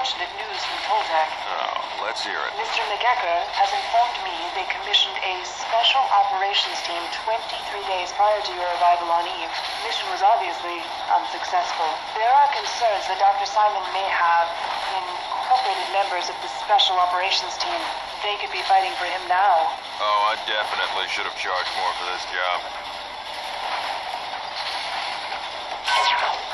unfortunate news from Toltec. Oh, let's hear it. Mr. McEcker has informed me they commissioned a special operations team 23 days prior to your arrival on Eve. The mission was obviously unsuccessful. There are concerns that Dr. Simon may have incorporated members of the special operations team. They could be fighting for him now. Oh, I definitely should have charged more for this job.